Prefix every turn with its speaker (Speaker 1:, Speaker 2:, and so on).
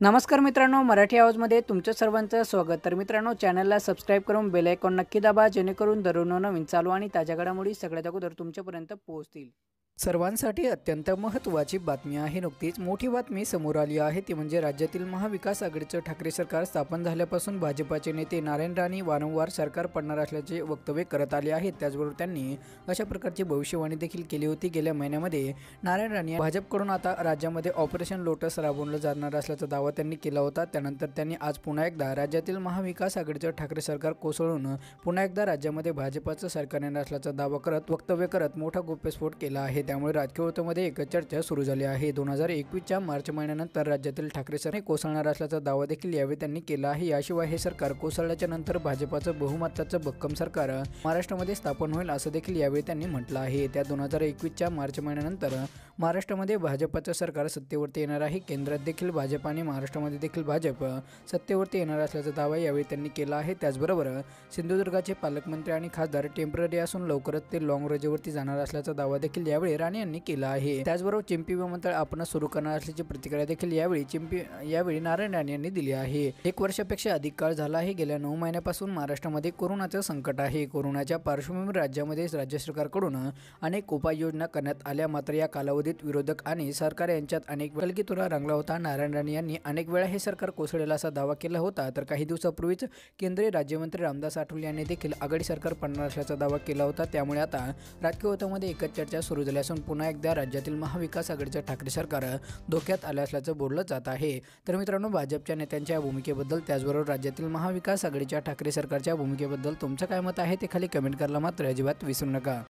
Speaker 1: नमस्कार मित्रांनो, मराठी आवाजमध्ये तुमचं सर्वांचं स्वागत। तर मित्रांनो, चॅनलला सबस्क्राईब करून बेल आयकॉन नक्की दाबा, जेणेकरून दररोज नवीन चालू आणि ताज्या घडामोडी सगळ्यात अगोदर तुमच्यापर्यंत पोहोचतील। सर्वांसाठी अत्यंत महत्त्वाची बातमी आहे। नुकतीच मोठी बातमी समोर आली आहे, ती म्हणजे राज्यातील महाविकास आघाडीचं ठाकरे सरकार स्थापन झाल्यापासून भाजपाचे नेते नारायण राणे वारंवार सरकार पडणार असल्याचे वक्तव्य करत आले आहेत। त्याचबरोबर त्यांनी अशा प्रकारची भविष्यवाणी देखील केली होती। गेल्या महिन्यामध्ये नारायण राणे भाजपकडून आता राज्यामध्ये ऑपरेशन लोटस राबवलं जाणार असल्याचा दावा त्यांनी केला होता। त्यानंतर त्यांनी आज पुन्हा एकदा राज्यातील महाविकास आघाडीचं ठाकरे सरकार कोसळून पुन्हा एकदा राज्यामध्ये भाजपाचं सरकार येणार असल्याचा दावा करत वक्तव्य करत मोठा गौप्यस्फोट केला आहे। त्यामुळे राजकीय वर्तुळामध्ये एक चर्चा सुरू झाली आहे। 2021च्या मार्च महिन्यानंतर राज्यातील ठाकरे सरकार कोसळणार असल्याचा दावा देखील यावेळी त्यांनी केला आहे। याशिवाय हे सरकार कोसळल्याच्या नंतर भाजपाचं बहुमताचं भक्कम सरकार महाराष्ट्रामध्ये स्थापन होईल असं देखील यावेळी त्यांनी म्हटलं आहे। त्या 2021च्या मार्च महिन्यानंतर महाराष्ट्रामध्ये भाजपाचं सरकार सत्तेवरती येणार आहे। केंद्रात देखील भाजप आणि महाराष्ट्रामध्ये देखील भाजप सत्तेवरती येणार असल्याचा दावा यावेळी त्यांनी केला आहे। त्याचबरोबर सिंधुदुर्गाचे पालकमंत्री आणि खासदार टेम्पररी असून लवकरच ते लॉंग रजेवरती जाणार असल्याचा दावा देखील यावेळी राणे यांनी केला आहे। त्याचबरोबर चिंपी विमानतळ आपण सुरू करणार असल्याची प्रतिक्रिया देखील यावेळी नारायण राणे यांनी दिली आहे। 1 वर्षापेक्षा अधिक काळ झाला आहे। गेल्या 9 महिन्यापासून महाराष्ट्रामध्ये कोरोनाचं संकट आहे। कोरोनाच्या पार्श्वभूमीवर राज्यामध्ये राज्य सरकारकडून अनेक उपाययोजना करण्यात आल्या, मात्र या कालावधीत विरोधक आणि सरकार यांच्यात अनेक कलगीतुरा रंगला होता। नारायण राणे यांनी अनेक वेळा हे सरकार कोसळेल असा दावा केला होता। तर काही दिवसापूर्वीच केंद्रीय राज्यमंत्री रामदास आठवले यांनी देखील आघाडी सरकार पडणार असल्याचा दावा केला होता। त्यामुळे आता राजकीय वर्तुळामध्ये एकच चर्चा सुरू झाली असून पुन्हा एकदा राज्यातील महाविकास आघाडीचं ठाकरे सरकार धोक्यात आले असल्याचं बोललं जात आहे। तर मित्रांनो, भाजपच्या नेत्यांच्या भूमिकेबद्दल त्याचबरोबर राज्यातील महाविकास आघाडीच्या ठाकरे सरकारच्या भूमिकेबद्दल तुमचं काय मत आहे ते खाली कमेंट करायला मात्र अजिबात विसरू नका।